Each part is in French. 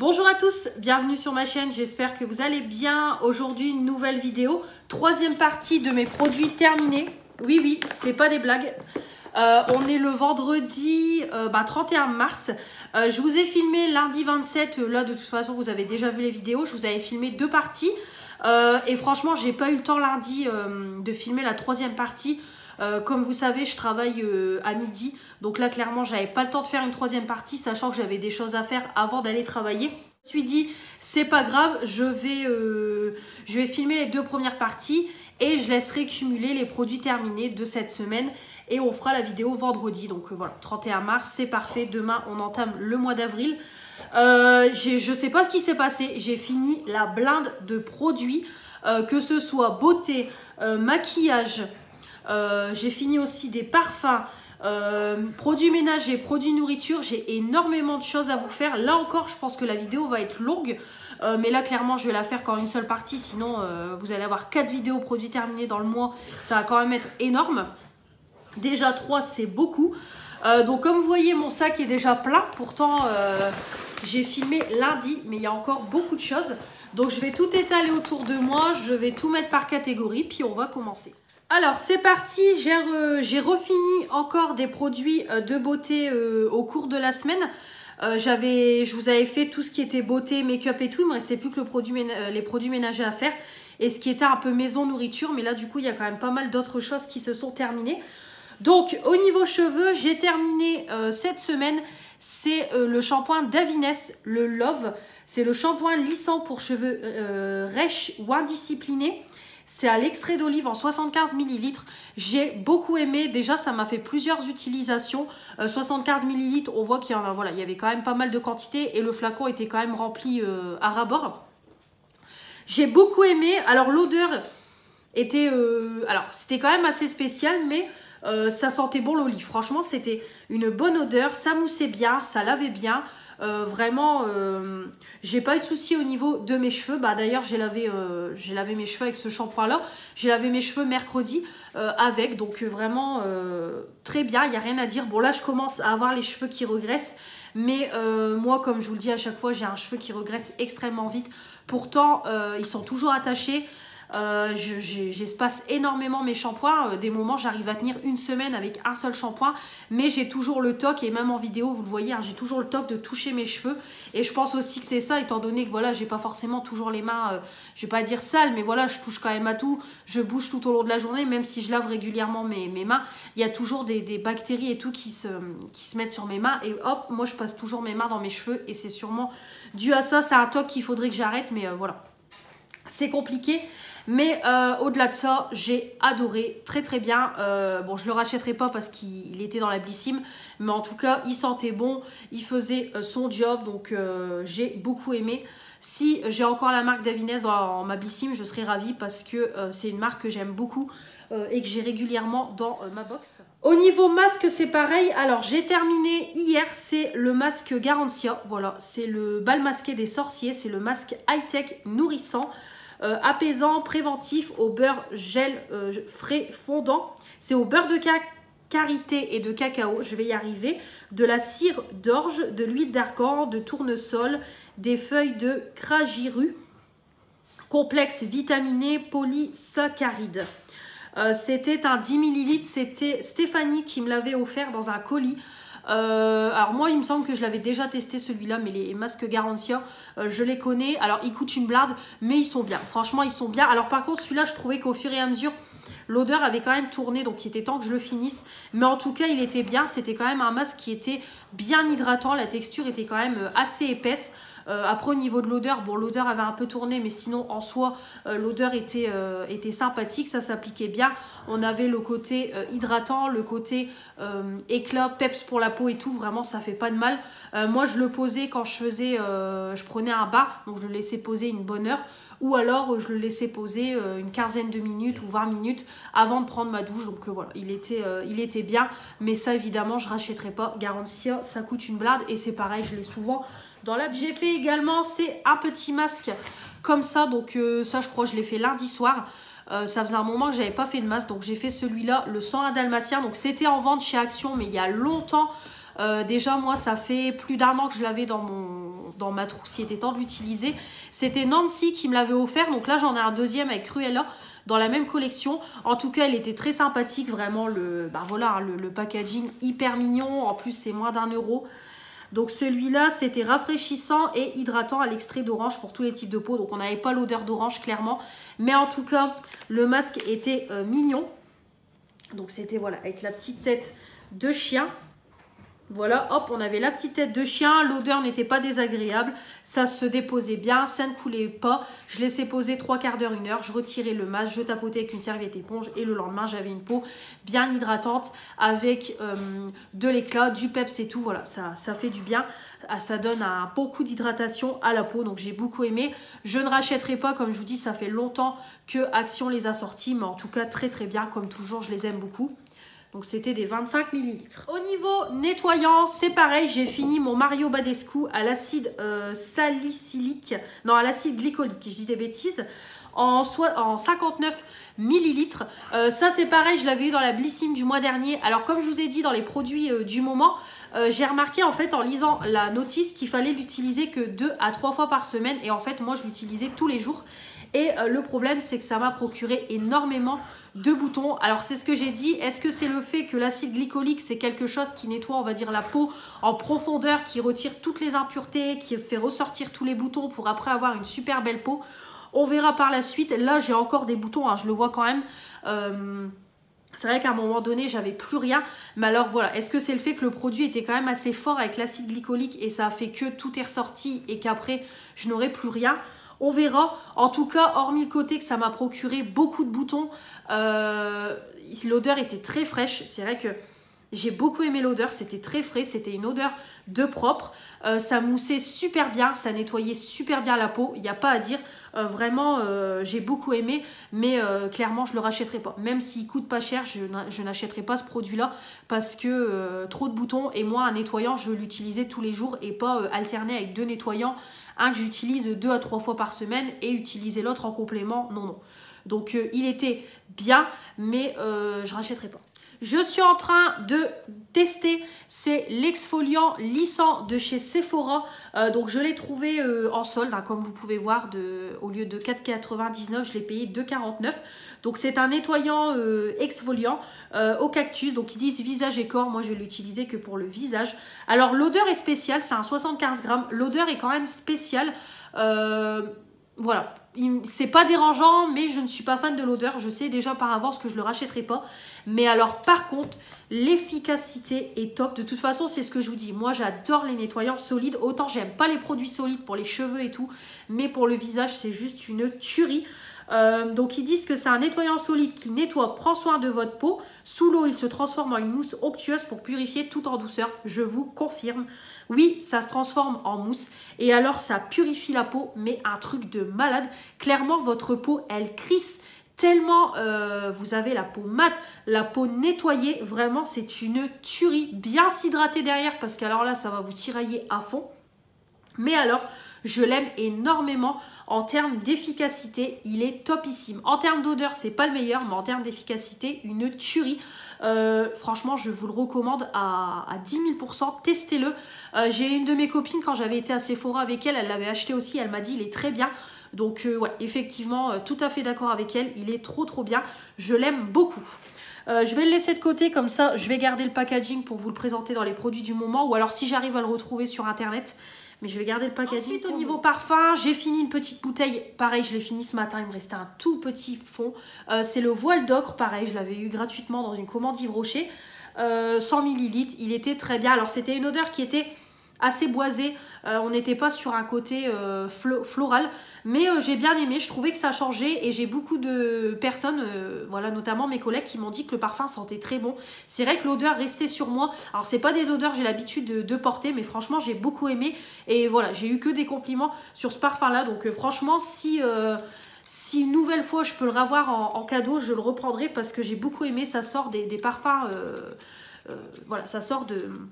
Bonjour à tous, bienvenue sur ma chaîne, j'espère que vous allez bien. Aujourd'hui, une nouvelle vidéo, troisième partie de mes produits terminés. Oui, c'est pas des blagues. On est le vendredi 31 mars. Je vous ai filmé lundi 27, là de toute façon vous avez déjà vu les vidéos, je vous avais filmé deux parties. Et franchement, j'ai pas eu le temps lundi de filmer la troisième partie. Comme vous savez, je travaille à midi. Donc là, clairement, j'avais pas le temps de faire une troisième partie, sachant que j'avais des choses à faire avant d'aller travailler. Je me suis dit, c'est pas grave, je vais filmer les deux premières parties et je laisserai cumuler les produits terminés de cette semaine. Et on fera la vidéo vendredi. Donc voilà, 31 mars, c'est parfait. Demain, on entame le mois d'avril. Je sais pas ce qui s'est passé. J'ai fini la blinde de produits, que ce soit beauté, maquillage. J'ai fini aussi des parfums, produits ménagers, produits nourriture. J'ai énormément de choses à vous faire. Là encore, je pense que la vidéo va être longue. Mais là, clairement, je vais la faire qu'en une seule partie. Sinon, vous allez avoir 4 vidéos produits terminés dans le mois. Ça va quand même être énorme. Déjà 3, c'est beaucoup. Donc, comme vous voyez, mon sac est déjà plein. Pourtant, j'ai filmé lundi, mais il y a encore beaucoup de choses. Donc, je vais tout étaler autour de moi. Je vais tout mettre par catégorie. Puis, on va commencer. Alors, c'est parti, j'ai refini encore des produits de beauté au cours de la semaine. Je vous avais fait tout ce qui était beauté, make-up et tout. Il me restait plus que les produits ménagers à faire. Et ce qui était un peu maison, nourriture. Mais là, du coup, il y a quand même pas mal d'autres choses qui se sont terminées. Donc, au niveau cheveux, j'ai terminé cette semaine. C'est le shampoing d'Avines, le Love. C'est le shampoing lissant pour cheveux rêches ou indisciplinés. C'est à l'extrait d'olive en 75 ml. J'ai beaucoup aimé. Déjà, ça m'a fait plusieurs utilisations. 75 ml, on voit qu'il y en a, voilà, il y avait quand même pas mal de quantité et le flacon était quand même rempli à ras-bord. J'ai beaucoup aimé. Alors, l'odeur était... alors, c'était quand même assez spécial, mais ça sentait bon l'olive. Franchement, c'était une bonne odeur. Ça moussait bien, ça lavait bien. Vraiment, j'ai pas eu de soucis au niveau de mes cheveux. Bah, d'ailleurs, j'ai lavé mes cheveux avec ce shampoing là. J'ai lavé mes cheveux mercredi avec. Donc vraiment très bien, il n'y a rien à dire. Bon, là je commence à avoir les cheveux qui regressent. Mais moi, comme je vous le dis à chaque fois, j'ai un cheveu qui regresse extrêmement vite. Pourtant, ils sont toujours attachés. J'espace énormément mes shampoings. Des moments, j'arrive à tenir une semaine avec un seul shampoing. Mais j'ai toujours le toc, et même en vidéo, vous le voyez, hein, j'ai toujours le toc de toucher mes cheveux. Et je pense aussi que c'est ça, étant donné que voilà, j'ai pas forcément toujours les mains, je vais pas dire sales, mais voilà, je touche quand même à tout. Je bouge tout au long de la journée, même si je lave régulièrement mes mains. Il y a toujours des bactéries et tout qui se mettent sur mes mains. Et hop, moi je passe toujours mes mains dans mes cheveux. Et c'est sûrement dû à ça. C'est un toc qu'il faudrait que j'arrête, mais voilà. C'est compliqué. Mais au-delà de ça, j'ai adoré, très très bien. Bon, je ne le rachèterai pas parce qu'il était dans la Blissim. Mais en tout cas, il sentait bon, il faisait son job. Donc j'ai beaucoup aimé. Si j'ai encore la marque d'Avines dans ma Blissim, je serais ravie parce que c'est une marque que j'aime beaucoup et que j'ai régulièrement dans ma box. Au niveau masque, c'est pareil. Alors, j'ai terminé hier, c'est le masque Garantia. Voilà, c'est le bal masqué des sorciers. C'est le masque high-tech nourrissant. Apaisant, préventif, au beurre gel frais fondant. C'est au beurre de karité et de cacao, je vais y arriver. De la cire d'orge, de l'huile d'argan, de tournesol, des feuilles de cragiru, complexe vitaminé, polysaccharides. C'était un 10 ml, c'était Stéphanie qui me l'avait offert dans un colis. Alors moi il me semble que je l'avais déjà testé celui-là, mais les masques Garantia je les connais. Alors ils coûtent une blinde, mais ils sont bien, franchement ils sont bien. Alors par contre celui-là je trouvais qu'au fur et à mesure l'odeur avait quand même tourné, donc il était temps que je le finisse. Mais en tout cas il était bien, c'était quand même un masque qui était bien hydratant. La texture était quand même assez épaisse. Après au niveau de l'odeur, bon l'odeur avait un peu tourné, mais sinon en soi l'odeur était sympathique, ça s'appliquait bien. On avait le côté hydratant, le côté éclat, peps pour la peau et tout, vraiment ça fait pas de mal. Moi je le posais quand je prenais un bain, donc je le laissais poser une bonne heure. Ou alors je le laissais poser une quinzaine de minutes ou 20 minutes avant de prendre ma douche. Donc voilà, il était bien. Mais ça évidemment je rachèterai pas. Garantia, ça coûte une blinde. Et c'est pareil, je l'ai souvent dans la... J'ai fait également, c'est un petit masque comme ça. Donc ça je crois je l'ai fait lundi soir. Ça faisait un moment que j'avais pas fait de masque, donc j'ai fait celui-là, le 101 dalmatien. Donc c'était en vente chez Action, mais il y a longtemps. Déjà moi ça fait plus d'1 an que je l'avais dans ma trousse, il était temps de l'utiliser. C'était Nancy qui me l'avait offert, donc là j'en ai un deuxième avec Cruella dans la même collection. En tout cas, elle était très sympathique, vraiment le packaging hyper mignon. En plus, c'est moins d'1 €. Donc celui-là, c'était rafraîchissant et hydratant à l'extrait d'orange pour tous les types de peau. Donc on n'avait pas l'odeur d'orange clairement. Mais en tout cas, le masque était mignon. Donc c'était voilà, avec la petite tête de chien. Voilà, hop, on avait la petite tête de chien, l'odeur n'était pas désagréable, ça se déposait bien, ça ne coulait pas. Je laissais poser 3/4 d'heure, 1 heure, je retirais le masque, je tapotais avec une serviette éponge et le lendemain, j'avais une peau bien hydratante avec de l'éclat, du peps et tout. Voilà, ça fait du bien, ça donne beaucoup d'hydratation à la peau, donc j'ai beaucoup aimé. Je ne rachèterai pas, comme je vous dis, ça fait longtemps que Action les a sortis, mais en tout cas très très bien, comme toujours, je les aime beaucoup. Donc c'était des 25 ml. Au niveau nettoyant, c'est pareil, j'ai fini mon Mario Badescu à l'acide salicylique, non à l'acide glycolique, je dis des bêtises, en 59 ml. Ça c'est pareil, je l'avais eu dans la Blissim du mois dernier. Alors comme je vous ai dit dans les produits du moment, j'ai remarqué en fait en lisant la notice qu'il fallait l'utiliser que 2 à 3 fois par semaine. Et en fait moi je l'utilisais tous les jours. Et le problème c'est que ça m'a procuré énormément de boutons. Alors c'est ce que j'ai dit, est-ce que c'est le fait que l'acide glycolique c'est quelque chose qui nettoie on va dire la peau en profondeur, qui retire toutes les impuretés, qui fait ressortir tous les boutons pour après avoir une super belle peau? On verra par la suite. Là j'ai encore des boutons, hein, je le vois quand même. C'est vrai qu'à un moment donné j'avais plus rien, mais alors voilà, est-ce que c'est le fait que le produit était quand même assez fort avec l'acide glycolique et ça a fait que tout est ressorti et qu'après je n'aurai plus rien? On verra. En tout cas, hormis le côté que ça m'a procuré beaucoup de boutons, l'odeur était très fraîche. C'est vrai que j'ai beaucoup aimé l'odeur. C'était très frais. C'était une odeur de propre. Ça moussait super bien. Ça nettoyait super bien la peau. Il n'y a pas à dire. Vraiment, j'ai beaucoup aimé. Mais clairement, je ne le rachèterai pas. Même s'il coûte pas cher, je n'achèterai pas ce produit-là. Parce que trop de boutons. Et moi, un nettoyant, je veux l'utiliser tous les jours. Et pas alterner avec 2 nettoyants. Un que j'utilise 2 à 3 fois par semaine et utiliser l'autre en complément, non. Donc il était bien, mais je rachèterai pas. Je suis en train de tester, c'est l'exfoliant lissant de chez Sephora. Donc je l'ai trouvé en solde, hein, comme vous pouvez voir, au lieu de 4,99, je l'ai payé 2,49. Donc c'est un nettoyant exfoliant au cactus. Donc ils disent visage et corps, moi je vais l'utiliser que pour le visage. Alors l'odeur est spéciale, c'est un 75 grammes. L'odeur est quand même spéciale. Voilà, c'est pas dérangeant, mais je ne suis pas fan de l'odeur. Je sais déjà par avance que je le rachèterai pas. Mais alors par contre, l'efficacité est top. De toute façon, c'est ce que je vous dis. Moi, j'adore les nettoyants solides. Autant j'aime pas les produits solides pour les cheveux et tout, mais pour le visage, c'est juste une tuerie. Donc ils disent que c'est un nettoyant solide qui nettoie, prend soin de votre peau. Sous l'eau, il se transforme en une mousse onctueuse pour purifier tout en douceur. Je vous confirme. Oui, ça se transforme en mousse. Et alors, ça purifie la peau, mais un truc de malade. Clairement, votre peau, elle crisse tellement vous avez la peau mate, la peau nettoyée. Vraiment, c'est une tuerie. Bien s'hydrater derrière parce qu'alors là, ça va vous tirailler à fond. Mais alors, je l'aime énormément. En termes d'efficacité, il est topissime. En termes d'odeur, c'est pas le meilleur, mais en termes d'efficacité, une tuerie. Franchement, je vous le recommande à 10 000%. Testez-le. J'ai une de mes copines, quand j'avais été à Sephora avec elle, elle l'avait acheté aussi. Elle m'a dit, il est très bien. Donc, ouais, effectivement, tout à fait d'accord avec elle. Il est trop, trop bien. Je l'aime beaucoup. Je vais le laisser de côté, comme ça, je vais garder le packaging pour vous le présenter dans les produits du moment. Ou alors, si j'arrive à le retrouver sur Internet. Mais je vais garder le packaging. Ensuite, au niveau parfum, j'ai fini une petite bouteille. Pareil, je l'ai fini ce matin. Il me restait un tout petit fond. C'est le Voile d'Ocre. Pareil, je l'avais eu gratuitement dans une commande Yves Rocher. 100 ml. Il était très bien. Alors, c'était une odeur qui était assez boisée. On n'était pas sur un côté floral. Mais j'ai bien aimé. Je trouvais que ça changeait. Et j'ai beaucoup de personnes, voilà, notamment mes collègues, qui m'ont dit que le parfum sentait très bon. C'est vrai que l'odeur restait sur moi. Alors, c'est pas des odeurs que j'ai l'habitude de porter. Mais franchement, j'ai beaucoup aimé. Et voilà, j'ai eu que des compliments sur ce parfum-là. Donc, franchement, si une nouvelle fois je peux le revoir en cadeau, je le reprendrai parce que j'ai beaucoup aimé. Ça sort des parfums. Voilà, ça sort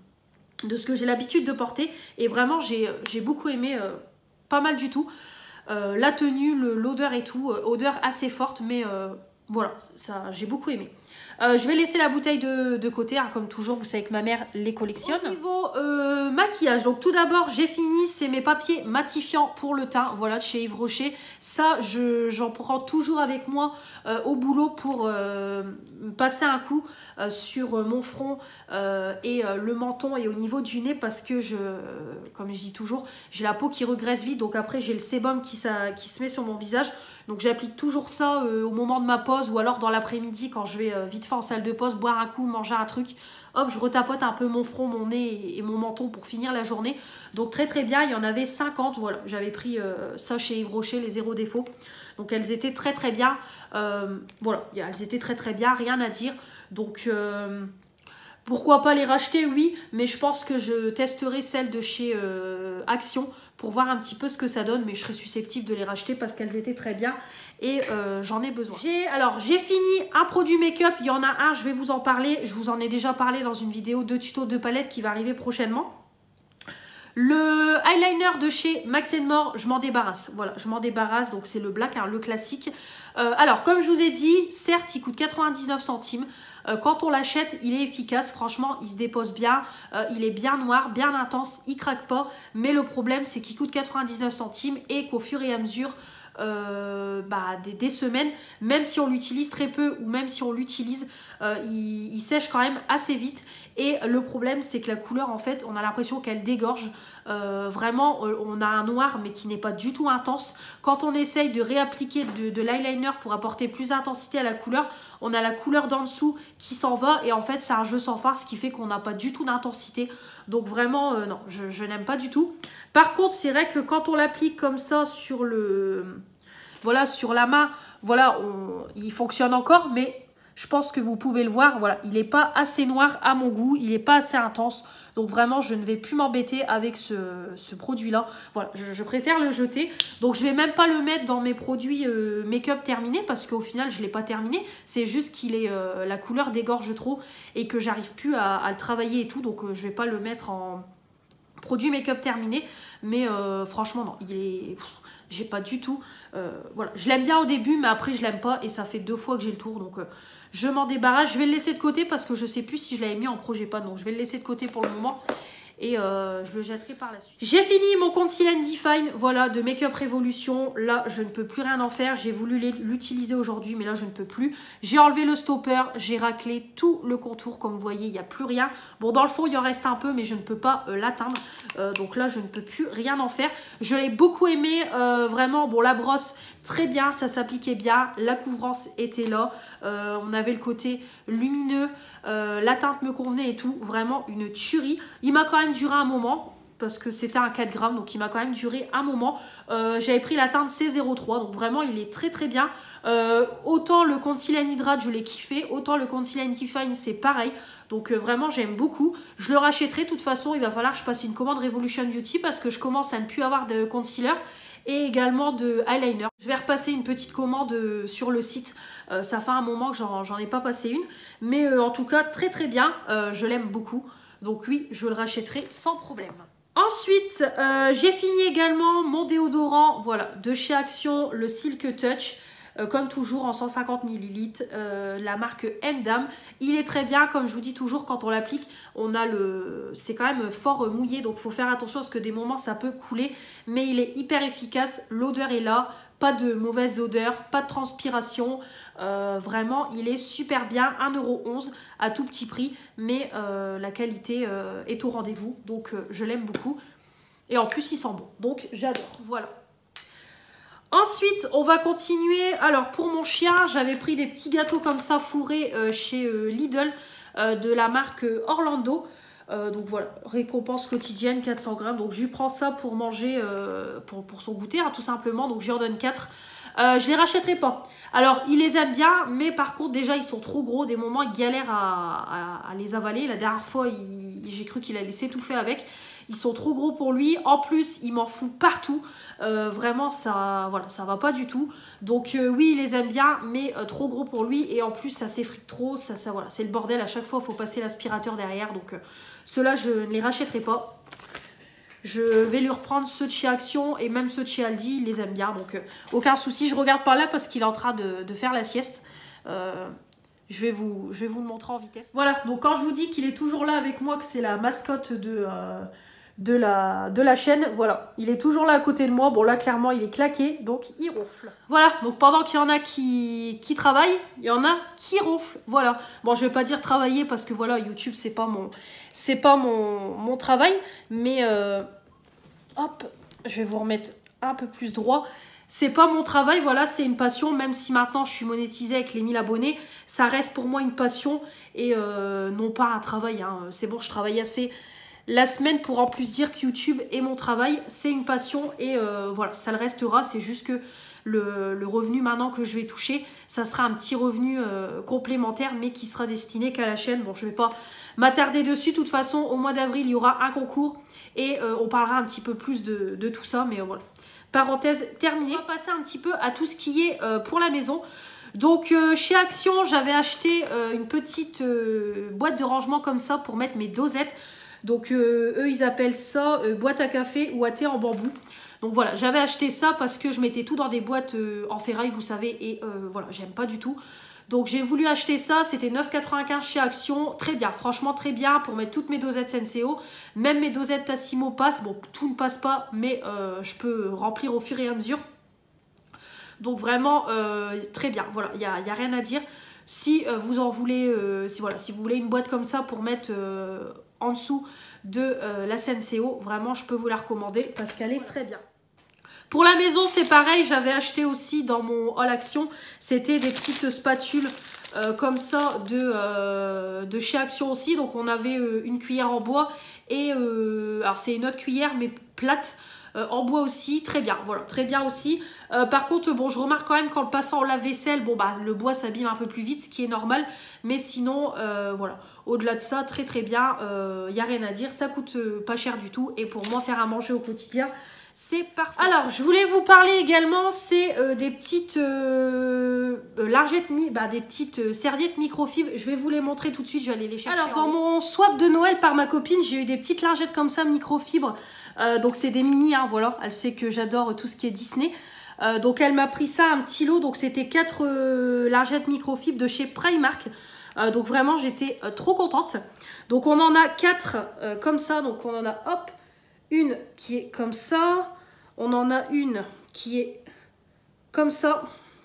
de ce que j'ai l'habitude de porter. Et vraiment, j'ai beaucoup aimé. Pas mal du tout. La tenue, l'odeur et tout, odeur assez forte, mais voilà, ça j'ai beaucoup aimé. Je vais laisser la bouteille de côté, hein, comme toujours, vous savez que ma mère les collectionne. Au niveau maquillage, donc tout d'abord, j'ai fini, c'est mes papiers matifiants pour le teint, voilà, de chez Yves Rocher. Ça, j'en prends toujours avec moi au boulot pour passer un coup sur mon front et le menton et au niveau du nez, parce que comme je dis toujours, j'ai la peau qui regraisse vite, donc après j'ai le sébum qui se met sur mon visage. Donc j'applique toujours ça au moment de ma pause ou alors dans l'après-midi quand je vais vite fait en salle de pause, boire un coup, manger un truc. Hop, je retapote un peu mon front, mon nez et mon menton pour finir la journée. Donc très très bien, il y en avait 50, voilà. J'avais pris ça chez Yves Rocher, les zéro défaut. Donc elles étaient très très bien. Voilà, elles étaient très très bien, rien à dire. Donc pourquoi pas les racheter, oui. Mais je pense que je testerai celles de chez Action pour voir un petit peu ce que ça donne, mais je serais susceptible de les racheter parce qu'elles étaient très bien et j'en ai besoin. J'ai fini un produit make-up, il y en a un, je vais vous en parler, je vous en ai déjà parlé dans une vidéo de tuto de palette qui va arriver prochainement. Le eyeliner de chez Max & More, je m'en débarrasse, voilà, je m'en débarrasse, donc c'est le black, hein, le classique. Alors, comme je vous ai dit, certes, il coûte 99 centimes. Quand on l'achète, il est efficace, franchement, il se dépose bien, il est bien noir, bien intense, il craque pas, mais le problème c'est qu'il coûte 99 centimes et qu'au fur et à mesure des semaines, même si on l'utilise très peu ou même si on l'utilise, il sèche quand même assez vite. Et le problème c'est que la couleur, en fait, on a l'impression qu'elle dégorge. Vraiment, on a un noir mais qui n'est pas du tout intense. Quand on essaye de réappliquer de l'eyeliner pour apporter plus d'intensité à la couleur, on a la couleur d'en dessous qui s'en va et en fait c'est un jeu sans fin, ce qui fait qu'on n'a pas du tout d'intensité. Donc vraiment non, je n'aime pas du tout. Par contre, c'est vrai que quand on l'applique comme ça sur sur la main, voilà, il fonctionne encore, mais je pense que vous pouvez le voir, voilà, il n'est pas assez noir à mon goût, il n'est pas assez intense. Donc vraiment, je ne vais plus m'embêter avec ce produit-là. Voilà, je préfère le jeter. Donc je ne vais même pas le mettre dans mes produits make-up terminés parce qu'au final, je ne l'ai pas terminé. C'est juste qu'il est la couleur dégorge trop et que j'arrive plus à le travailler et tout. Donc je ne vais pas le mettre en produit make-up terminé. Mais franchement, non, il est... j'ai pas du tout... voilà, je l'aime bien au début, mais après, je l'aime pas. Et ça fait 2 fois que j'ai le tour, donc... je m'en débarrasse, je vais le laisser de côté parce que je sais plus si je l'avais mis en projet pas, donc je vais le laisser de côté pour le moment et je le jetterai par la suite. J'ai fini mon concealer Define, voilà, de Make Up Revolution. Là, je ne peux plus rien en faire, j'ai voulu l'utiliser aujourd'hui, mais là, je ne peux plus. J'ai enlevé le stopper, j'ai raclé tout le contour, comme vous voyez, il n'y a plus rien. Bon, dans le fond, il en reste un peu, mais je ne peux pas l'atteindre, donc là, je ne peux plus rien en faire. Je l'ai beaucoup aimé, vraiment, bon, la brosse... très bien, ça s'appliquait bien, la couvrance était là, on avait le côté lumineux, la teinte me convenait et tout, vraiment une tuerie. Il m'a quand même duré un moment, parce que c'était un 4 grammes, donc il m'a quand même duré un moment. J'avais pris la teinte C03, donc vraiment il est très très bien. Autant le Concealer Hydrate, je l'ai kiffé, autant le Concealer Define, c'est pareil. Donc vraiment j'aime beaucoup. Je le rachèterai, de toute façon il va falloir que je passe une commande Revolution Beauty parce que je commence à ne plus avoir de concealer et également de eyeliner. Je vais repasser une petite commande sur le site. Ça fait un moment que j'en ai pas passé une. Mais en tout cas, très très bien. Je l'aime beaucoup. Donc oui, je le rachèterai sans problème. Ensuite, j'ai fini également mon déodorant, voilà, de chez Action, le Silk Touch. Comme toujours en 150 ml, la marque M-Dame. Il est très bien, comme je vous dis toujours, quand on l'applique, c'est quand même fort mouillé, donc il faut faire attention parce que des moments ça peut couler, mais il est hyper efficace, l'odeur est là, pas de mauvaise odeur, pas de transpiration, vraiment il est super bien, 1,11 € à tout petit prix, mais la qualité est au rendez-vous, donc je l'aime beaucoup, et en plus il sent bon, donc j'adore, voilà. Ensuite, on va continuer. Alors, pour mon chien, j'avais pris des petits gâteaux comme ça fourrés chez Lidl de la marque Orlando. Donc voilà, récompense quotidienne, 400 grammes. Donc, je lui prends ça pour manger, pour son goûter, hein, tout simplement. Donc, je lui en donne 4. Je les rachèterai pas. Alors, il les aime bien, mais par contre, déjà, ils sont trop gros. Des moments, il galère à les avaler. La dernière fois, j'ai cru qu'il allait s'étouffer avec. Ils sont trop gros pour lui. En plus, il m'en fout partout. Vraiment, ça va pas du tout. Donc oui, il les aime bien, mais trop gros pour lui. Et en plus, ça s'effrite trop. Voilà, c'est le bordel. À chaque fois, il faut passer l'aspirateur derrière. Donc ceux-là, je ne les rachèterai pas. Je vais lui reprendre ceux de chez Action et même ceux de chez Aldi. Il les aime bien. Donc aucun souci. Je regarde par là parce qu'il est en train de faire la sieste. Je vais vous le montrer en vitesse. Voilà, donc quand je vous dis qu'il est toujours là avec moi, que c'est la mascotte de la chaîne, voilà, il est toujours là à côté de moi. Bon là clairement il est claqué, donc il ronfle. Voilà, donc pendant qu'il y en a qui travaillent, il y en a qui ronflent, voilà. Bon je vais pas dire travailler parce que voilà, YouTube c'est pas mon travail, mais hop, je vais vous remettre un peu plus droit. C'est pas mon travail, voilà, c'est une passion, même si maintenant je suis monétisée avec les 1000 abonnés, ça reste pour moi une passion et non pas un travail, hein. C'est bon, je travaille assez la semaine pour en plus dire que YouTube est mon travail, c'est une passion et voilà, ça le restera, c'est juste que le revenu maintenant que je vais toucher, ça sera un petit revenu complémentaire mais qui sera destiné qu'à la chaîne. Bon, je vais pas m'attarder dessus, de toute façon, au mois d'avril, il y aura un concours et on parlera un petit peu plus de tout ça, mais voilà. Parenthèse terminée. On va passer un petit peu à tout ce qui est pour la maison. Donc chez Action, j'avais acheté une petite boîte de rangement comme ça pour mettre mes dosettes. Donc eux, ils appellent ça boîte à café ou à thé en bambou. Donc voilà, j'avais acheté ça parce que je mettais tout dans des boîtes en ferraille, vous savez. Et voilà, j'aime pas du tout. Donc j'ai voulu acheter ça, c'était 9,95 chez Action, très bien, franchement très bien pour mettre toutes mes dosettes Senseo, même mes dosettes Tassimo passent, bon tout ne passe pas mais je peux remplir au fur et à mesure. Donc vraiment très bien, voilà, il y a rien à dire. Si vous en voulez, si vous voulez une boîte comme ça pour mettre en dessous de la Senseo, vraiment je peux vous la recommander parce qu'elle est très bien. Pour la maison, c'est pareil, j'avais acheté aussi dans mon haul Action, c'était des petites spatules comme ça de chez Action aussi. Donc on avait une cuillère en bois et alors c'est une autre cuillère mais plate en bois aussi, très bien, voilà, très bien aussi. Par contre, bon, je remarque quand même qu'en le passant au lave-vaisselle, bon bah le bois s'abîme un peu plus vite, ce qui est normal, mais sinon, voilà, au-delà de ça, très très bien, y a rien à dire, ça coûte pas cher du tout et pour moi faire à manger au quotidien, c'est parfait. Alors, je voulais vous parler également, c'est des petites largettes, des petites serviettes microfibres. Je vais vous les montrer tout de suite, je vais aller les chercher. Alors, dans mon swap de Noël par ma copine, j'ai eu des petites largettes comme ça, microfibres. Donc, c'est des mini, hein, voilà. Elle sait que j'adore tout ce qui est Disney. Donc, elle m'a pris ça, un petit lot. Donc, c'était 4 largettes microfibres de chez Primark. Donc, vraiment, j'étais trop contente. Donc, on en a 4 comme ça. Donc, on en a, hop, une qui est comme ça, on en a une qui est comme ça,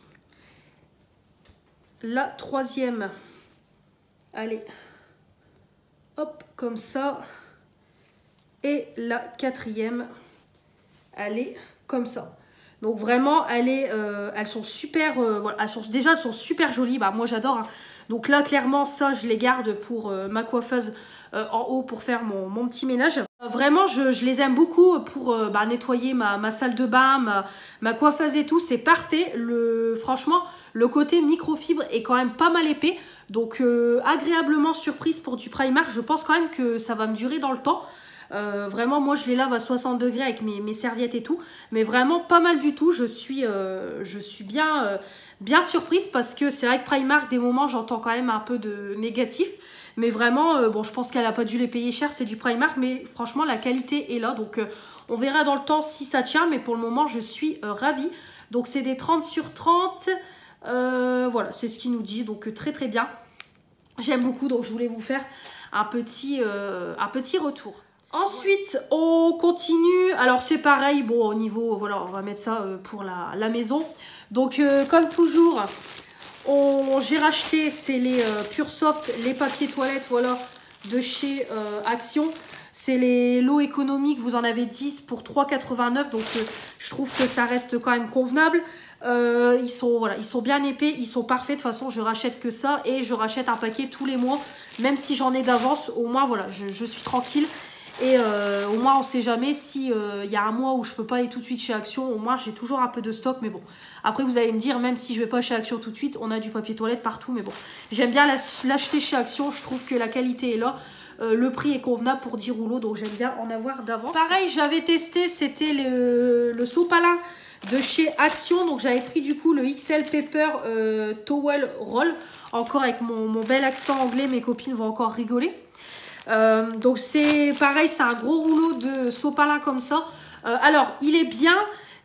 la troisième, allez, hop, comme ça, et la quatrième, elle est comme ça. Donc vraiment, elles sont super, voilà, elles sont super jolies, bah moi j'adore, hein. Donc là, clairement, ça, je les garde pour ma coiffeuse en haut pour faire mon petit ménage. Vraiment, je les aime beaucoup pour nettoyer ma salle de bain, ma coiffeuse et tout. C'est parfait. Franchement, le côté microfibre est quand même pas mal épais. Donc, agréablement surprise pour du Primark. Je pense quand même que ça va me durer dans le temps. Vraiment, moi, je les lave à 60 degrés avec mes serviettes et tout. Mais vraiment, pas mal du tout. Je suis bien surprise parce que c'est vrai que Primark, des moments, j'entends quand même un peu de négatif. Mais vraiment, bon, je pense qu'elle n'a pas dû les payer cher, c'est du Primark. Mais franchement, la qualité est là. Donc, on verra dans le temps si ça tient. Mais pour le moment, je suis ravie. Donc, c'est des 30 sur 30. Voilà, c'est ce qu'il nous dit. Donc, très, très bien. J'aime beaucoup. Donc, je voulais vous faire un petit retour. Ensuite, on continue. Alors, c'est pareil. Bon, au niveau, voilà, on va mettre ça pour la maison. Donc, comme toujours, j'ai racheté, c'est les Pure Soft, les papiers toilettes, voilà, de chez Action. C'est les lots économiques, vous en avez 10 pour 3,89. Donc, je trouve que ça reste quand même convenable. Ils sont bien épais, ils sont parfaits. De toute façon, je rachète que ça et je rachète un paquet tous les mois. Même si j'en ai d'avance, au moins, voilà, je suis tranquille. Et au moins, on ne sait jamais si y a un mois où je ne peux pas aller tout de suite chez Action. Au moins, j'ai toujours un peu de stock. Mais bon, après, vous allez me dire, même si je ne vais pas chez Action tout de suite, on a du papier toilette partout. Mais bon, j'aime bien l'acheter chez Action. Je trouve que la qualité est là. Le prix est convenable pour 10 rouleaux. Donc, j'aime bien en avoir d'avance. Pareil, j'avais testé, c'était le sopalin de chez Action. Donc, j'avais pris du coup le XL Paper Towel Roll. Encore avec mon bel accent anglais, mes copines vont encore rigoler. Donc c'est pareil, c'est un gros rouleau de sopalin comme ça. Alors il est bien,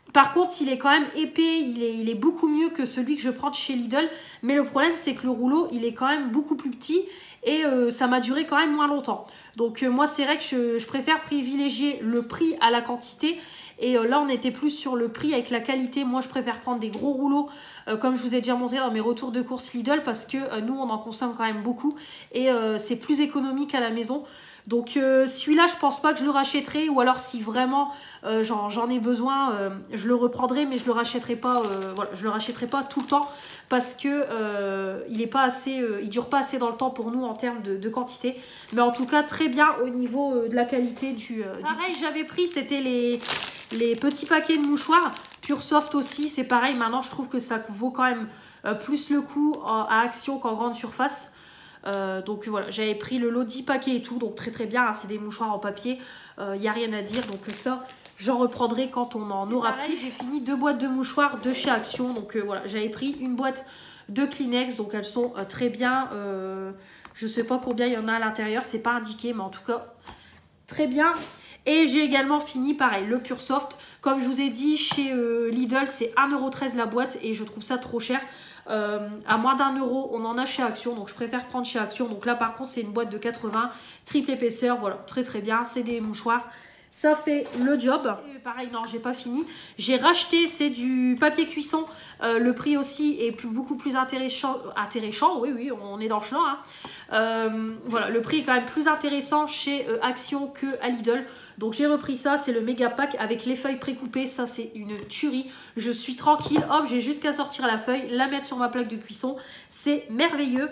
Par contre, il est quand même épais, il est beaucoup mieux que celui que je prends de chez Lidl. Mais le problème, c'est que le rouleau, il est quand même beaucoup plus petit et ça m'a duré quand même moins longtemps. Donc moi, c'est vrai que je préfère privilégier le prix à la quantité. Et là, on était plus sur le prix avec la qualité. Moi, je préfère prendre des gros rouleaux, comme je vous ai déjà montré dans mes retours de course Lidl, parce que nous, on en consomme quand même beaucoup. Et c'est plus économique à la maison. Donc celui-là, je pense pas que je le rachèterai, ou alors si vraiment j'en ai besoin, je le reprendrai, mais je le rachèterai pas. Voilà, je le rachèterai pas tout le temps parce que il est pas assez, il dure pas assez dans le temps pour nous en termes de quantité. Mais en tout cas, très bien au niveau de la qualité du. Pareil, j'avais pris, c'était les petits paquets de mouchoirs Pure Soft aussi. C'est pareil. Maintenant, je trouve que ça vaut quand même plus le coup à Action qu'en grande surface. Donc voilà, j'avais pris le lot 10 paquets et tout, donc très très bien, hein, c'est des mouchoirs en papier, il n'y a rien à dire, donc ça j'en reprendrai quand on en aura plus. J'ai fini 2 boîtes de mouchoirs de chez Action, donc voilà, j'avais pris une boîte de Kleenex, donc elles sont très bien, je sais pas combien il y en a à l'intérieur, c'est pas indiqué, mais en tout cas très bien. Et j'ai également fini pareil, le Pure Soft, comme je vous ai dit, chez Lidl c'est 1,13 € la boîte et je trouve ça trop cher. À moins d'1 €, on en a chez Action, donc je préfère prendre chez Action. Donc là par contre c'est une boîte de 80, triple épaisseur, voilà, très très bien, c'est des mouchoirs, ça fait le job. Et pareil, non, j'ai pas fini, j'ai racheté, c'est du papier cuisson, le prix aussi est beaucoup plus intéressant, oui, on est dans le chemin, hein. Voilà, le prix est quand même plus intéressant chez Action que à Lidl. Donc j'ai repris ça, c'est le méga pack avec les feuilles précoupées, ça c'est une tuerie. Je suis tranquille, hop, j'ai juste qu'à sortir la feuille, la mettre sur ma plaque de cuisson, c'est merveilleux.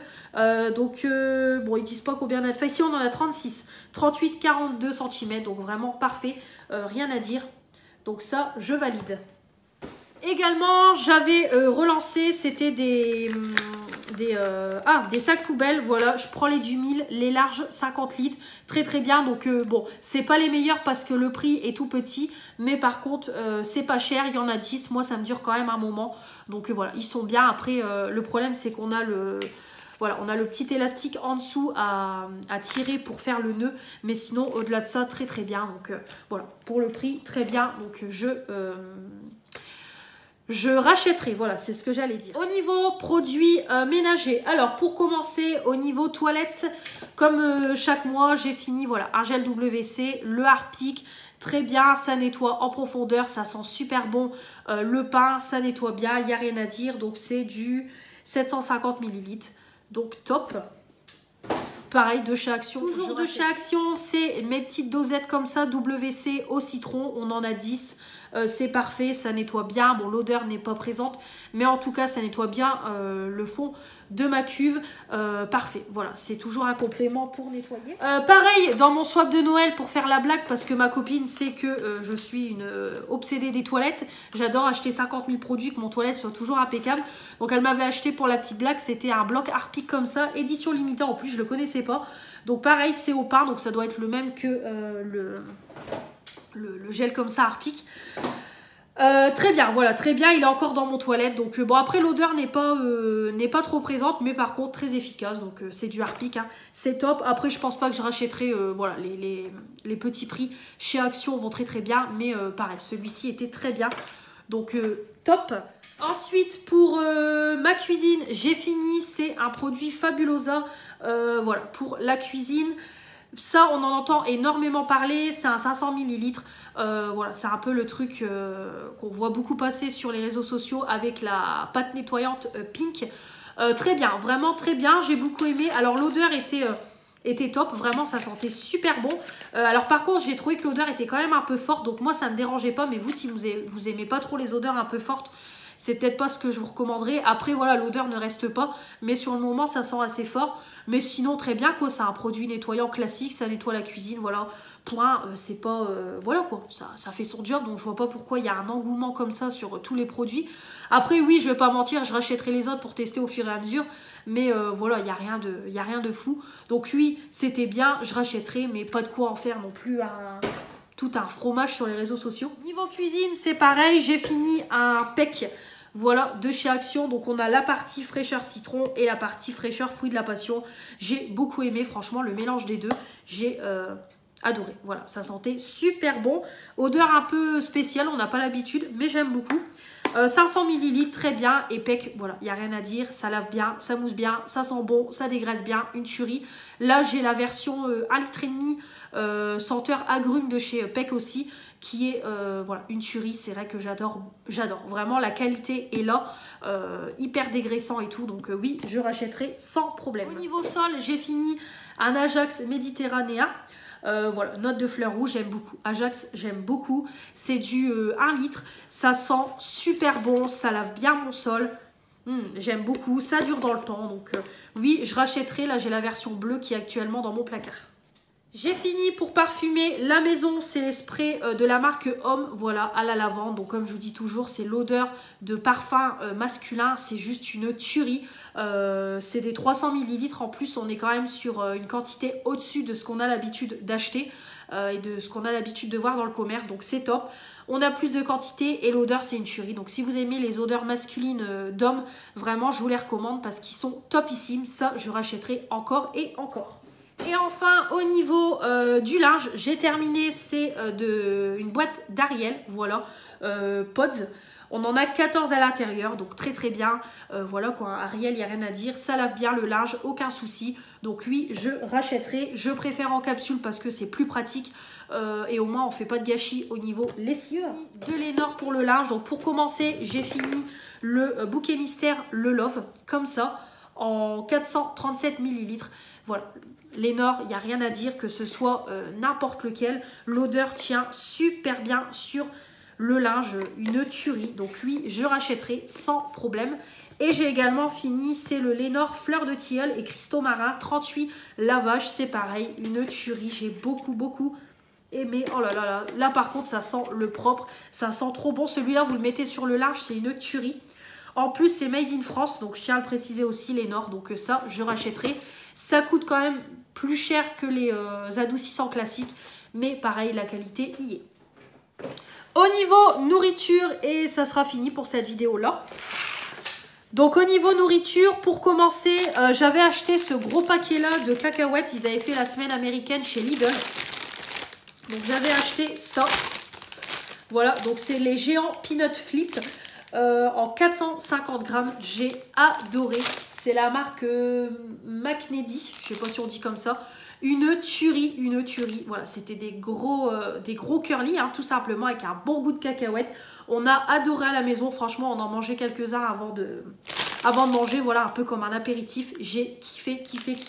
Bon, ils disent pas combien on a de feuilles, si on en a 36, 38, 42 cm, donc vraiment parfait, rien à dire. Donc ça, je valide. Également, j'avais relancé, c'était des sacs poubelles, voilà, je prends les du 1000, les larges 50 litres, très très bien. Donc bon, c'est pas les meilleurs parce que le prix est tout petit, mais par contre c'est pas cher, il y en a 10, moi ça me dure quand même un moment, donc voilà, ils sont bien. Après le problème c'est qu'on a voilà, on a le petit élastique en dessous à tirer pour faire le nœud, mais sinon au-delà de ça très très bien. Donc voilà, pour le prix très bien, donc je rachèterai, voilà, c'est ce que j'allais dire. Au niveau produits ménagers, alors pour commencer, au niveau toilette, comme chaque mois, j'ai fini, voilà, un gel WC, le Harpic, très bien, ça nettoie en profondeur, ça sent super bon. Le pain, ça nettoie bien, il n'y a rien à dire, donc c'est du 750 ml, donc top. Pareil, de chez Action. Toujours de chez Action, c'est mes petites dosettes comme ça, WC au citron, on en a 10. C'est parfait, ça nettoie bien. Bon, l'odeur n'est pas présente, mais en tout cas, ça nettoie bien le fond de ma cuve. Parfait, voilà, c'est toujours un complément pour nettoyer. Pareil, dans mon swap de Noël, pour faire la blague, parce que ma copine sait que je suis une obsédée des toilettes. J'adore acheter 50 000 produits, que mon toilette soit toujours impeccable. Donc, elle m'avait acheté pour la petite blague, c'était un bloc Harpic comme ça, édition limitée en plus, je le connaissais pas. Donc, pareil, c'est au pain, donc ça doit être le même que le gel comme ça Harpic. Très bien, voilà, très bien, il est encore dans mon toilette. Donc bon, après l'odeur n'est pas trop présente, mais par contre très efficace. Donc c'est du Harpic, hein, c'est top. Après je pense pas que je rachèterai, voilà, les petits prix chez Action vont très très bien, mais pareil, celui-ci était très bien, donc top. Ensuite pour ma cuisine, j'ai fini, c'est un produit Fabulosa, voilà, pour la cuisine. Ça, on en entend énormément parler, c'est un 500 ml. Voilà, c'est un peu le truc qu'on voit beaucoup passer sur les réseaux sociaux avec la pâte nettoyante Pink. Très bien, vraiment très bien, j'ai beaucoup aimé. Alors l'odeur était top, vraiment ça sentait super bon. Alors par contre, j'ai trouvé que l'odeur était quand même un peu forte, donc moi ça ne me dérangeait pas, mais vous, si vous aimez pas trop les odeurs un peu fortes, c'est peut-être pas ce que je vous recommanderais. Après voilà, l'odeur ne reste pas, mais sur le moment ça sent assez fort. Mais sinon très bien quoi, c'est un produit nettoyant classique, ça nettoie la cuisine, voilà, point. C'est pas, voilà quoi, ça fait son job, donc je vois pas pourquoi il y a un engouement comme ça sur tous les produits. Après oui, je vais pas mentir, je rachèterai les autres pour tester au fur et à mesure, mais voilà, il y a rien de fou. Donc oui, c'était bien, je rachèterai, mais pas de quoi en faire non plus tout un fromage sur les réseaux sociaux. Niveau cuisine, c'est pareil, j'ai fini un PEC, voilà, de chez Action. Donc on a la partie fraîcheur citron et la partie fraîcheur fruit de la passion. J'ai beaucoup aimé, franchement, le mélange des deux. J'ai adoré. Voilà, ça sentait super bon. Odeur un peu spéciale, on n'a pas l'habitude, mais j'aime beaucoup. 500 ml, très bien, épec, voilà, il n'y a rien à dire, ça lave bien, ça mousse bien, ça sent bon, ça dégraisse bien, une tuerie. Là, j'ai la version 1,5 litre, senteur agrumes de chez Peck aussi, qui est voilà, une tuerie. C'est vrai que j'adore, vraiment, la qualité est là, hyper dégraissant et tout, donc oui, je rachèterai sans problème. Au niveau sol, j'ai fini un Ajax méditerranéen. Voilà, note de fleurs rouges, j'aime beaucoup. Ajax, j'aime beaucoup. C'est du 1 litre. Ça sent super bon. Ça lave bien mon sol. J'aime beaucoup. Ça dure dans le temps. Donc oui, je rachèterai. Là, j'ai la version bleue qui est actuellement dans mon placard. J'ai fini pour parfumer la maison, c'est les sprays de la marque Homme, voilà, à la lavande. Donc comme je vous dis toujours, c'est l'odeur de parfum masculin, c'est juste une tuerie. C'est des 300 ml, en plus on est quand même sur une quantité au-dessus de ce qu'on a l'habitude d'acheter et de ce qu'on a l'habitude de voir dans le commerce, donc c'est top. On a plus de quantité et l'odeur c'est une tuerie. Donc si vous aimez les odeurs masculines d'hommes, vraiment je vous les recommande parce qu'ils sont topissimes. Ça je rachèterai encore et encore. Et enfin, au niveau du linge, j'ai terminé, c'est une boîte d'Ariel, voilà, Pods. On en a 14 à l'intérieur, donc très très bien. Voilà quoi, Ariel, il n'y a rien à dire. Ça lave bien le linge, aucun souci. Donc oui, je rachèterai. Je préfère en capsule parce que c'est plus pratique. Et au moins, on ne fait pas de gâchis au niveau lessive. De Lénore pour le linge. Donc pour commencer, j'ai fini le bouquet mystère, le Love, comme ça, en 437 ml. Voilà. Lénore, il n'y a rien à dire, que ce soit n'importe lequel. L'odeur tient super bien sur le linge, une tuerie. Donc oui, je rachèterai sans problème. Et j'ai également fini, c'est le Lénore Fleur de Tilleul et Cristaux Marins, 38 lavages. C'est pareil, une tuerie. J'ai beaucoup aimé. Oh là là là, là par contre, ça sent le propre. Ça sent trop bon. Celui-là, vous le mettez sur le linge, c'est une tuerie. En plus, c'est made in France, donc je tiens à le préciser aussi, Lénore. Donc ça, je rachèterai. Ça coûte quand même plus cher que les adoucissants classiques, mais pareil, la qualité y est. Au niveau nourriture, et ça sera fini pour cette vidéo-là. Donc au niveau nourriture, pour commencer, j'avais acheté ce gros paquet-là de cacahuètes. Ils avaient fait la semaine américaine chez Lidl. Donc j'avais acheté ça. Voilà, donc c'est les géants Peanut Flip en 450 grammes. J'ai adoré. C'est la marque McNedy, je ne sais pas si on dit comme ça. Une tuerie, une tuerie. Voilà, c'était des gros curly, hein, tout simplement, avec un bon goût de cacahuètes. On a adoré à la maison, franchement, on en mangeait quelques-uns avant de manger, voilà, un peu comme un apéritif. J'ai kiffé.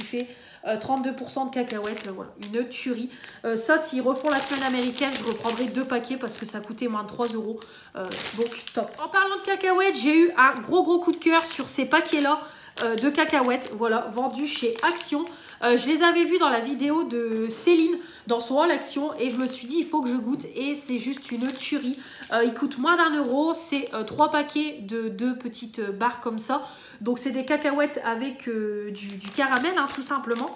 32% de cacahuètes, voilà, une tuerie. Ça, s'ils refont la semaine américaine, je reprendrai 2 paquets parce que ça coûtait moins de 3 €. Donc, top. En parlant de cacahuètes, j'ai eu un gros coup de cœur sur ces paquets-là de cacahuètes, voilà, vendus chez Action. Je les avais vus dans la vidéo de Céline, dans son haul Action, et je me suis dit, il faut que je goûte, et c'est juste une tuerie. Il coûte moins d'1 €, c'est 3 paquets de 2 petites barres comme ça. Donc c'est des cacahuètes avec du caramel, hein, tout simplement.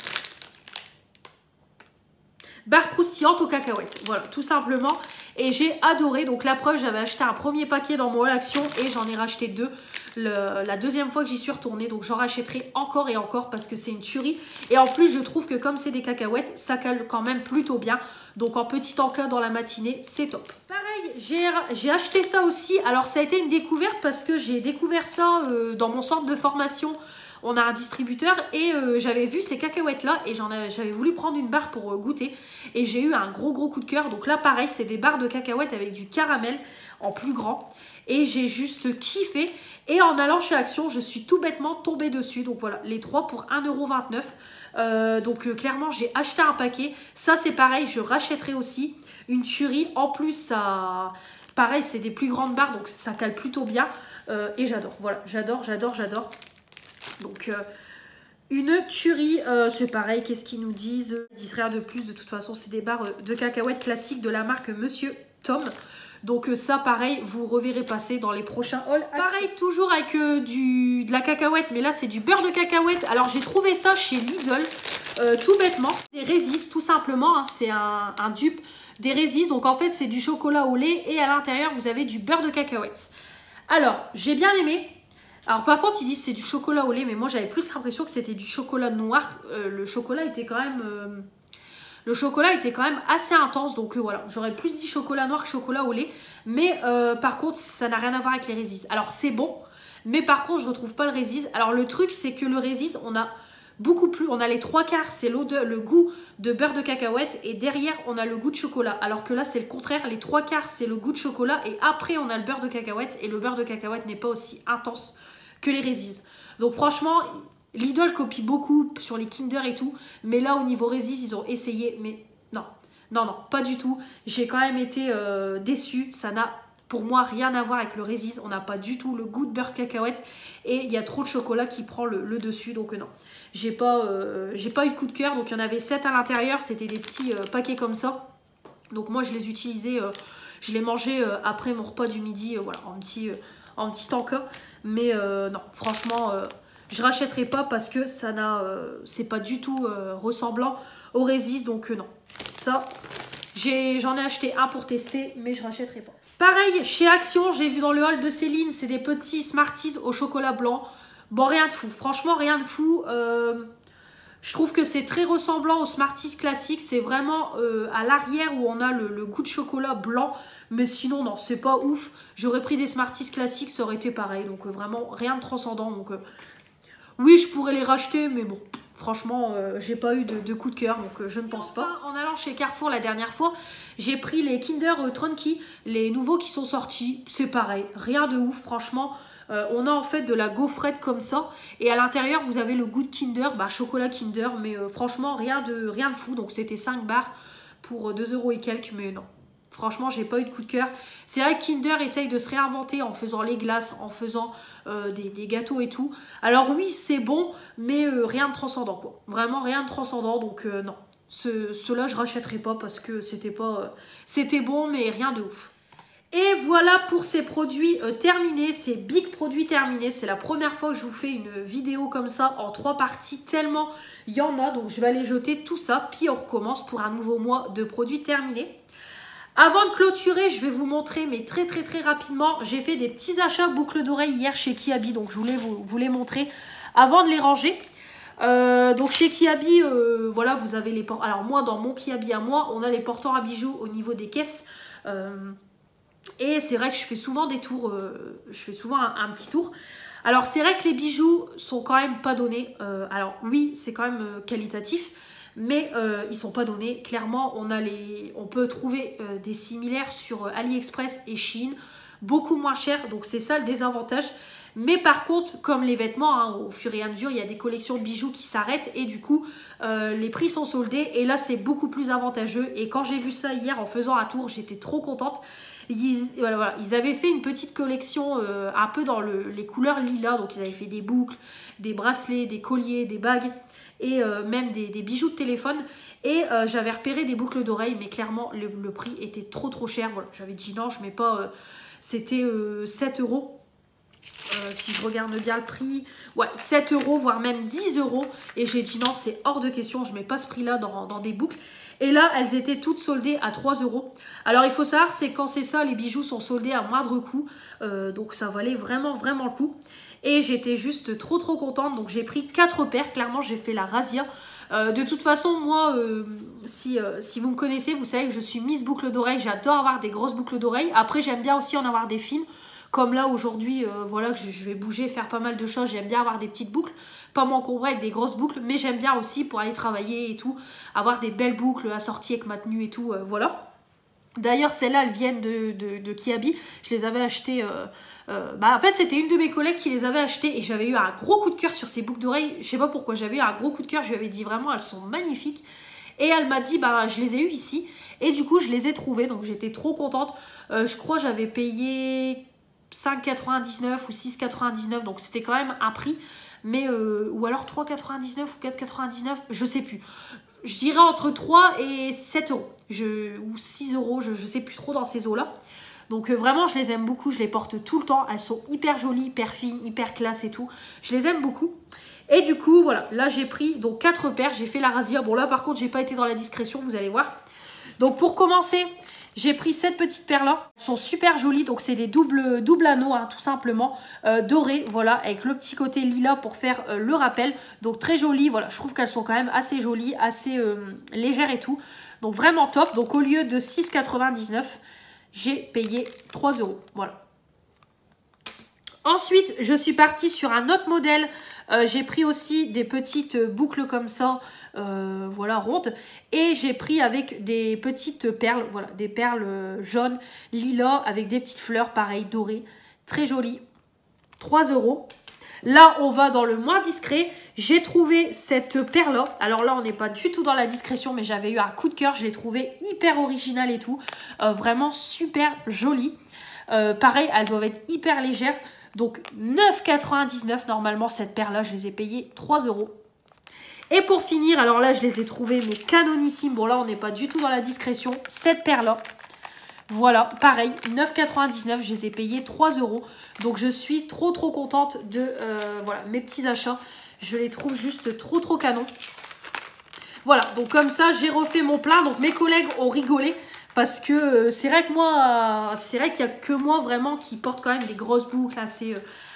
Barre croustillante aux cacahuètes, voilà, tout simplement. Et j'ai adoré, donc la preuve, j'avais acheté un premier paquet dans mon haul Action et j'en ai racheté 2 la deuxième fois que j'y suis retournée. Donc j'en rachèterai encore et encore parce que c'est une tuerie. Et en plus, je trouve que comme c'est des cacahuètes, ça cale quand même plutôt bien. Donc en petit encas dans la matinée, c'est top. Pareil, j'ai acheté ça aussi. Alors ça a été une découverte parce que j'ai découvert ça dans mon centre de formation. On a un distributeur et j'avais vu ces cacahuètes là et j'avais voulu prendre une barre pour goûter et j'ai eu un gros coup de cœur. Donc là pareil, c'est des barres de cacahuètes avec du caramel en plus grand et j'ai juste kiffé. Et en allant chez Action, je suis tout bêtement tombée dessus. Donc voilà, les 3 pour 1,29 €. Donc clairement, j'ai acheté un paquet. Ça c'est pareil, je rachèterai aussi une tuerie. En plus, ça, pareil, c'est des plus grandes barres, donc ça cale plutôt bien. Et j'adore, voilà, j'adore. Donc une tuerie, c'est pareil, qu'est-ce qu'ils nous disent? Ils disent rien de plus, de toute façon c'est des barres de cacahuètes classiques de la marque Monsieur Tom. Donc ça pareil, vous reverrez passer dans les prochains hauls. Pareil, toujours avec de la cacahuète, mais là c'est du beurre de cacahuète. Alors j'ai trouvé ça chez Lidl, tout bêtement. Des Résis, tout simplement, hein, c'est un dupe des Résis. Donc en fait c'est du chocolat au lait et à l'intérieur vous avez du beurre de cacahuète. Alors j'ai bien aimé. Alors par contre ils disent c'est du chocolat au lait, mais moi j'avais plus l'impression que c'était du chocolat noir. Le chocolat était quand même... le chocolat était quand même assez intense. Donc voilà, j'aurais plus dit chocolat noir que chocolat au lait. Mais par contre, ça n'a rien à voir avec les Reese's. Alors c'est bon, mais par contre, je ne retrouve pas le Reese's. Alors le truc, c'est que le Reese's, on a beaucoup plus, on a les 3/4, c'est le goût de beurre de cacahuète et derrière on a le goût de chocolat, alors que là c'est le contraire, les 3/4 c'est le goût de chocolat et après on a le beurre de cacahuète et le beurre de cacahuète n'est pas aussi intense que les Reese's. Donc franchement, Lidl copie beaucoup sur les Kinder et tout, mais là au niveau Reese's ils ont essayé, mais non, non, non, pas du tout. J'ai quand même été déçue, ça n'a pour moi rien à voir avec le Reese's, on n'a pas du tout le goût de beurre de cacahuète et il y a trop de chocolat qui prend le dessus, donc non. J'ai pas eu de coup de cœur, donc il y en avait 7 à l'intérieur, c'était des petits paquets comme ça. Donc moi je les utilisais, je les mangeais après mon repas du midi, voilà, en petit encas. Mais non, franchement, je rachèterai pas parce que ça n'a, c'est pas du tout ressemblant au Reese's, donc non. Ça, j'en ai acheté un pour tester, mais je rachèterai pas. Pareil, chez Action, j'ai vu dans le haul de Céline, c'est des petits Smarties au chocolat blanc. Bon, rien de fou, franchement rien de fou. Je trouve que c'est très ressemblant aux Smarties classiques. C'est vraiment à l'arrière où on a le goût de chocolat blanc. Mais sinon, non, c'est pas ouf. J'aurais pris des Smarties classiques, ça aurait été pareil. Donc vraiment, rien de transcendant. Donc oui, je pourrais les racheter, mais bon, franchement, j'ai pas eu de coup de cœur. Donc je ne pense pas. En allant chez Carrefour la dernière fois, j'ai pris les Kinder Trunky, les nouveaux qui sont sortis. C'est pareil, rien de ouf, franchement. On a en fait de la gaufrette comme ça et à l'intérieur vous avez le goût de Kinder, chocolat Kinder, mais franchement rien de fou. Donc c'était 5 barres pour 2 € et quelques, mais non, franchement j'ai pas eu de coup de cœur. C'est vrai que Kinder essaye de se réinventer en faisant les glaces, en faisant des gâteaux et tout. Alors oui c'est bon, mais rien de transcendant quoi, vraiment rien de transcendant. Donc non, ceux-là je rachèterai pas parce que c'était bon mais rien de ouf. Et voilà pour ces produits terminés, ces big produits terminés. C'est la première fois que je vous fais une vidéo comme ça en 3 parties, tellement il y en a. Donc je vais aller jeter tout ça, puis on recommence pour un nouveau mois de produits terminés. Avant de clôturer, je vais vous montrer, mais très rapidement, j'ai fait des petits achats boucles d'oreilles hier chez Kiabi. Donc je voulais vous les montrer avant de les ranger. Donc chez Kiabi, voilà, vous avez les porteurs. Alors moi, dans mon Kiabi à moi, on a les porteurs à bijoux au niveau des caisses. Et c'est vrai que je fais souvent des tours, je fais souvent un petit tour. Alors c'est vrai que les bijoux sont quand même pas donnés. Alors oui, c'est quand même qualitatif, mais ils sont pas donnés. Clairement, on peut trouver des similaires sur AliExpress et Shein, beaucoup moins cher. Donc c'est ça le désavantage. Mais par contre, comme les vêtements, hein, au fur et à mesure, il y a des collections de bijoux qui s'arrêtent et du coup, les prix sont soldés. Et là, c'est beaucoup plus avantageux. Et quand j'ai vu ça hier en faisant un tour, j'étais trop contente. Voilà, ils avaient fait une petite collection un peu dans les couleurs lilas. Donc, ils avaient fait des boucles, des bracelets, des colliers, des bagues et même des bijoux de téléphone. Et j'avais repéré des boucles d'oreilles, mais clairement, le prix était trop cher. Voilà, j'avais dit non, je mets pas... C'était 7 €. Si je regarde bien le prix, ouais, 7 €, voire même 10 €. Et j'ai dit non, c'est hors de question, je ne mets pas ce prix-là dans des boucles. Et là, elles étaient toutes soldées à 3 €. Alors, il faut savoir, c'est quand c'est ça, les bijoux sont soldés à moindre coût. Donc, ça valait vraiment le coup. Et j'étais juste trop contente. Donc, j'ai pris 4 paires. Clairement, j'ai fait la razzia. De toute façon, moi, si vous me connaissez, vous savez que je suis Miss boucle d'oreilles. J'adore avoir des grosses boucles d'oreilles. Après, j'aime bien aussi en avoir des fines. Comme là, aujourd'hui, voilà, que je vais bouger, faire pas mal de choses. J'aime bien avoir des petites boucles. Pas m'encombrer avec des grosses boucles. Mais j'aime bien aussi pour aller travailler et tout. Avoir des belles boucles assorties avec ma tenue et tout. Voilà. D'ailleurs, celles-là, elles viennent de Kiabi. Je les avais achetées... en fait, c'était une de mes collègues qui les avait achetées. Et j'avais eu un gros coup de cœur sur ces boucles d'oreilles. Je sais pas pourquoi. J'avais eu un gros coup de cœur. Je lui avais dit vraiment, elles sont magnifiques. Et elle m'a dit, je les ai eues ici. Et du coup, je les ai trouvées. Donc, j'étais trop contente. Je crois j'avais payé... 5,99 ou 6,99, donc c'était quand même un prix, mais ou alors 3,99 ou 4,99, je sais plus. Je dirais entre 3 et 7 €, ou 6 €, je sais plus trop dans ces eaux-là. Donc vraiment, je les aime beaucoup, je les porte tout le temps. Elles sont hyper jolies, hyper fines, hyper classe et tout. Je les aime beaucoup. Et du coup, voilà, là j'ai pris donc 4 paires, j'ai fait la razzia. Bon là par contre, j'ai pas été dans la discrétion, vous allez voir. Donc pour commencer... J'ai pris cette petite paire là. Elles sont super jolies. Donc c'est des double anneaux hein, tout simplement. Dorés, voilà, avec le petit côté lilas pour faire le rappel. Donc très jolies, voilà. Je trouve qu'elles sont quand même assez jolies, assez légères et tout. Donc vraiment top. Donc au lieu de 6,99 €, j'ai payé 3 €. Voilà. Ensuite, je suis partie sur un autre modèle. J'ai pris aussi des petites boucles comme ça, voilà, rondes. Et j'ai pris avec des petites perles, voilà, des perles jaunes, lilas, avec des petites fleurs, pareil, dorées. Très jolies. 3 €. Là, on va dans le moins discret. J'ai trouvé cette paire-là. Alors là, on n'est pas du tout dans la discrétion, mais j'avais eu un coup de cœur. Je l'ai trouvée hyper originale et tout. Vraiment super jolie. Pareil, elles doivent être hyper légères. Donc 9,99 € normalement cette paire-là. Je les ai payées 3 €. Et pour finir, alors là, je les ai trouvées mais canonissimes. Bon, là, on n'est pas du tout dans la discrétion. Cette paire-là. Voilà, pareil, 9,99 €, je les ai payés 3 €. Donc je suis trop contente de voilà, mes petits achats. Je les trouve juste trop canon. Voilà, donc comme ça, j'ai refait mon plein. Donc mes collègues ont rigolé parce que c'est vrai que moi, c'est vrai qu'il n'y a que moi vraiment qui porte quand même des grosses boucles assez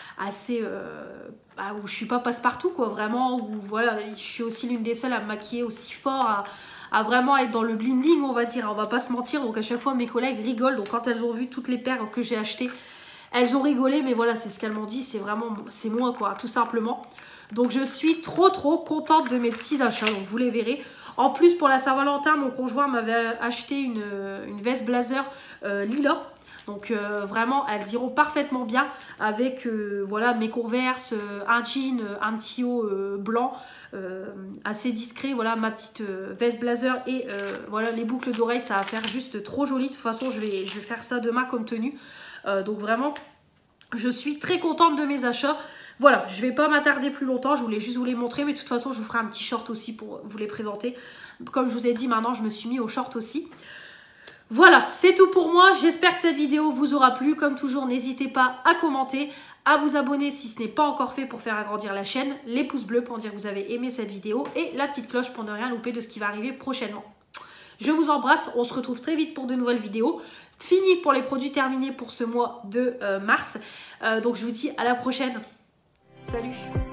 où je suis pas passe-partout quoi, vraiment, où voilà, je suis aussi l'une des seules à me maquiller aussi fort, à vraiment être dans le bling bling, on va dire, on va pas se mentir. Donc à chaque fois mes collègues rigolent. Donc quand elles ont vu toutes les paires que j'ai achetées, elles ont rigolé, mais voilà, c'est ce qu'elles m'ont dit, c'est vraiment, c'est moi quoi, tout simplement. Donc je suis trop contente de mes petits achats, donc vous les verrez. En plus, pour la Saint-Valentin, mon conjoint m'avait acheté une veste blazer lilas. Donc vraiment, elles iront parfaitement bien avec voilà, mes Converse, un jean, un petit haut blanc assez discret. Voilà, ma petite veste blazer et voilà, les boucles d'oreilles, ça va faire juste trop joli. De toute façon, je vais faire ça demain comme tenue. Donc vraiment, je suis très contente de mes achats. Voilà, je ne vais pas m'attarder plus longtemps, je voulais juste vous les montrer, mais de toute façon, je vous ferai un petit short aussi pour vous les présenter. Comme je vous ai dit, maintenant, je me suis mis au short aussi. Voilà, c'est tout pour moi. J'espère que cette vidéo vous aura plu. Comme toujours, n'hésitez pas à commenter, à vous abonner si ce n'est pas encore fait pour faire agrandir la chaîne, les pouces bleus pour dire que vous avez aimé cette vidéo et la petite cloche pour ne rien louper de ce qui va arriver prochainement. Je vous embrasse, on se retrouve très vite pour de nouvelles vidéos. Fini pour les produits terminés pour ce mois de mars. Donc je vous dis à la prochaine. Salut!